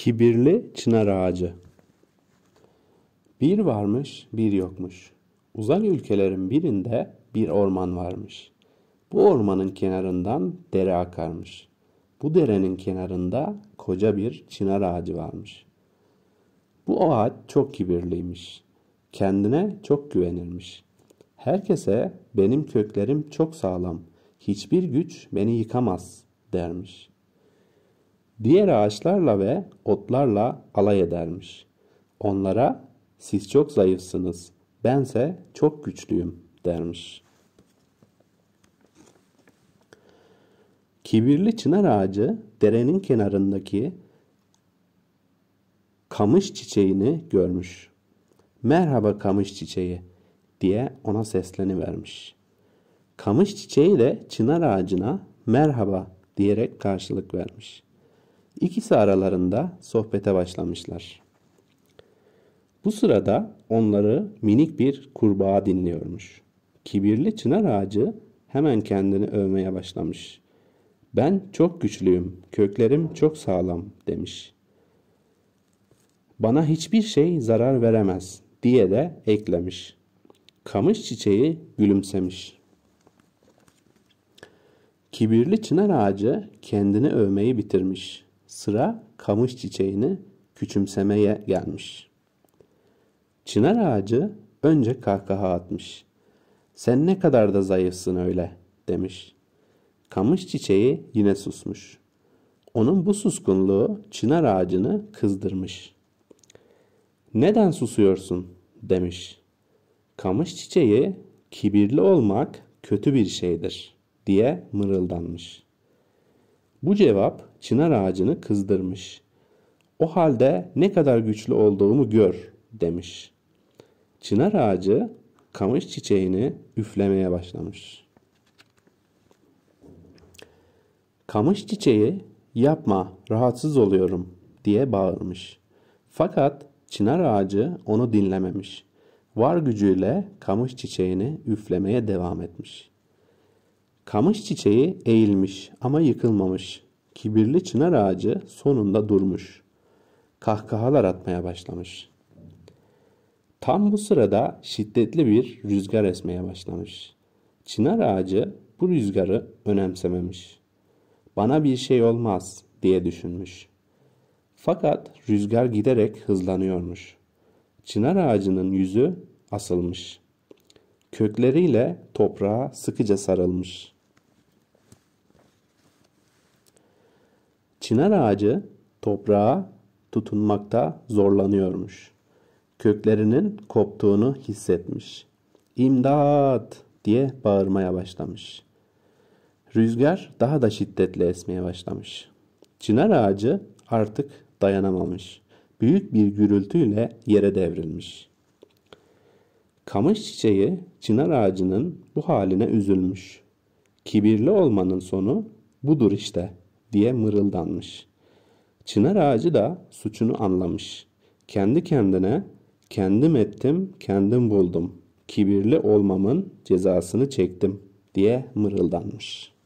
Kibirli çınar ağacı. Bir varmış, bir yokmuş. Uzak ülkelerin birinde bir orman varmış. Bu ormanın kenarından dere akarmış. Bu derenin kenarında koca bir çınar ağacı varmış. Bu ağaç çok kibirliymiş. Kendine çok güvenirmiş. Herkese benim köklerim çok sağlam, hiçbir güç beni yıkamaz dermiş. Diğer ağaçlarla ve otlarla alay edermiş. Onlara siz çok zayıfsınız, bense çok güçlüyüm dermiş. Kibirli çınar ağacı derenin kenarındaki kamış çiçeğini görmüş. Merhaba kamış çiçeği diye ona seslenivermiş. Kamış çiçeği de çınar ağacına merhaba diyerek karşılık vermiş. İkisi aralarında sohbete başlamışlar. Bu sırada onları minik bir kurbağa dinliyormuş. Kibirli çınar ağacı hemen kendini övmeye başlamış. Ben çok güçlüyüm, köklerim çok sağlam demiş. Bana hiçbir şey zarar veremez diye de eklemiş. Kamış çiçeği gülümsemiş. Kibirli çınar ağacı kendini övmeyi bitirmiş. Sıra kamış çiçeğini küçümsemeye gelmiş. Çınar ağacı önce kahkaha atmış. Sen ne kadar da zayıfsın öyle demiş. Kamış çiçeği yine susmuş. Onun bu suskunluğu çınar ağacını kızdırmış. Neden susuyorsun demiş. Kamış çiçeği kibirli olmak kötü bir şeydir diye mırıldanmış. Bu cevap çınar ağacını kızdırmış. O halde ne kadar güçlü olduğumu gör demiş. Çınar ağacı kamış çiçeğini üflemeye başlamış. Kamış çiçeği yapma rahatsız oluyorum diye bağırmış. Fakat çınar ağacı onu dinlememiş. Var gücüyle kamış çiçeğini üflemeye devam etmiş. Kamış çiçeği eğilmiş ama yıkılmamış. Kibirli çınar ağacı sonunda durmuş. Kahkahalar atmaya başlamış. Tam bu sırada şiddetli bir rüzgar esmeye başlamış. Çınar ağacı bu rüzgarı önemsememiş. Bana bir şey olmaz diye düşünmüş. Fakat rüzgar giderek hızlanıyormuş. Çınar ağacının yüzü asılmış. Kökleriyle toprağa sıkıca sarılmış. Çınar ağacı toprağa tutunmakta zorlanıyormuş. Köklerinin koptuğunu hissetmiş. İmdat diye bağırmaya başlamış. Rüzgar daha da şiddetli esmeye başlamış. Çınar ağacı artık dayanamamış. Büyük bir gürültüyle yere devrilmiş. Kamış çiçeği çınar ağacının bu haline üzülmüş. Kibirli olmanın sonu budur işte diye mırıldanmış. Çınar ağacı da suçunu anlamış. Kendi kendine kendim ettim, kendim buldum. Kibirli olmamın cezasını çektim diye mırıldanmış.